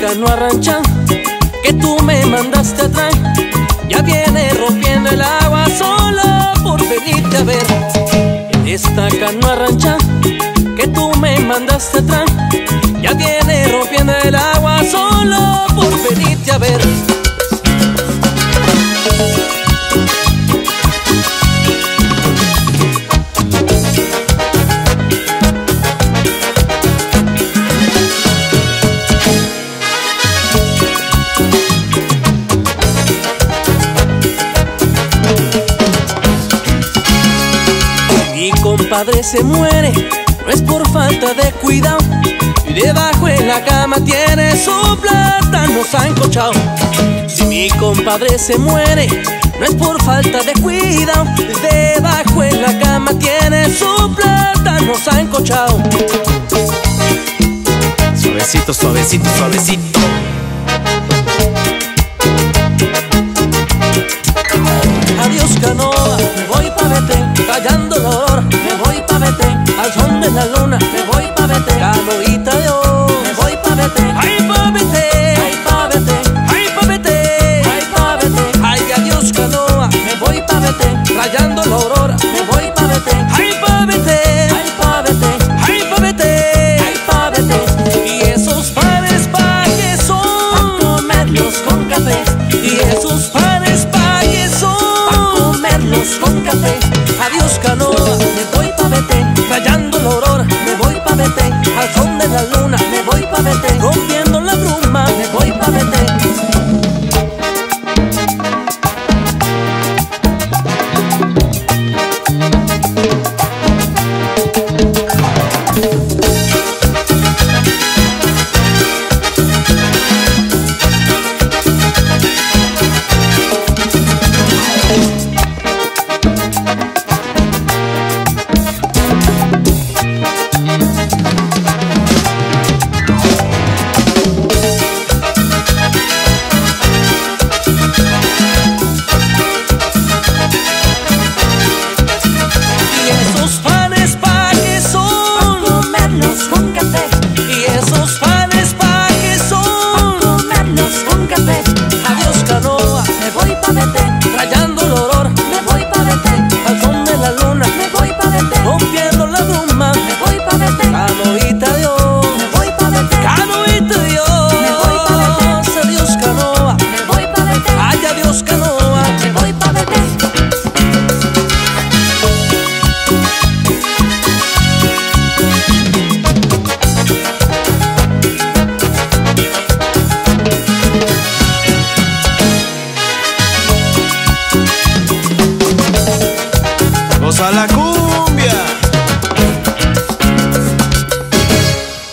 canoa rancha que tú me mandaste atrás ya viene rompiendo el agua solo por venirte a ver. Esta canoa rancha que tú me mandaste atrás ya viene rompiendo el agua solo por venirte a ver. Mi compadre se muere, no es por falta de cuidado, y debajo en la cama tiene su plátano sancochado. Si mi compadre se muere, no es por falta de cuidado, debajo en la cama tiene su plátano sancochado. Suavecito, suavecito, suavecito. Adiós canoa, me voy pa' Betén, callando el olor, me voy pa' Betén, al son de la luna, me voy pa' Betén, canoita de oro, me voy pa' Betén, ay pa' Betén, ay pa' Betén, ay pa' Betén, ay pa' Betén, ay adiós canoa, me voy pa' Betén, callando la aurora, me voy pa' Betén, ay pa' Betén, ay pa' Betén, ay pa' Betén, ay pa' Betén, y esos panes pa' que son, pa' comerlos con café, y esos panes pa' que son, con café. Adiós canoa, me voy pa' Betén, rayando la aurora, me voy pa' Betén, al son de la luna, me voy pa' Betén, rompiendo la bruma, me voy pa' Betén. Goza la cumbia.